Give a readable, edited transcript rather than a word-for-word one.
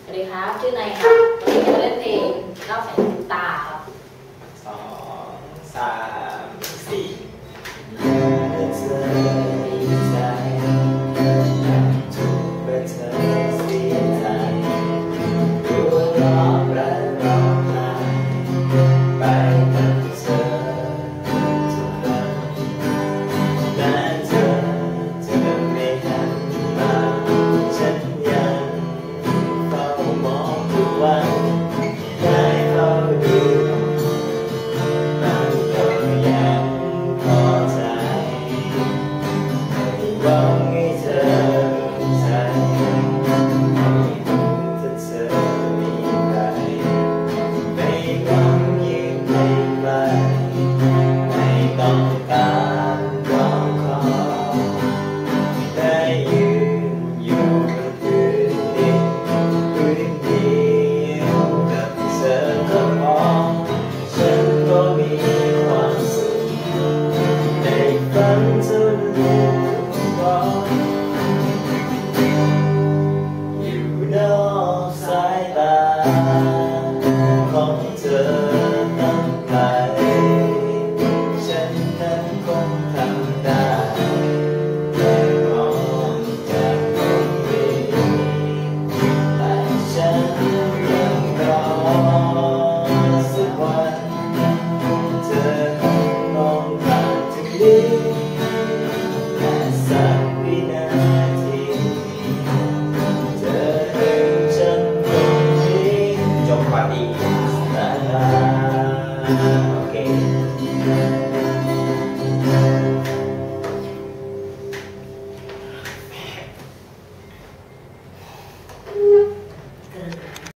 สวัสดีครับชื่อนายครับวันนี้จะเล่นเพลงเล่าแสงคุณตาครับ 2 3 4เมื่อเธอดีใจทุกเมื่อเธอเสียใจตัวร้องและร้องไห้ไปกับเธอทุกวันแม้เธอจะไม่หันมาฉันยังเฝ้ามองทุกวันได้เฝ้าดูมันก็ยังพอใจหวังให้เธอรู้ใจถ้าเธอมีใครไม่หวังยืนในไกลไม่ต้องการร้องขอได้ยืนอยู่บนพื้นดินพื้นเดียวกับเธอก็พอฉันก็มีความสุขในฝันจนลืมบอกอยู่นอก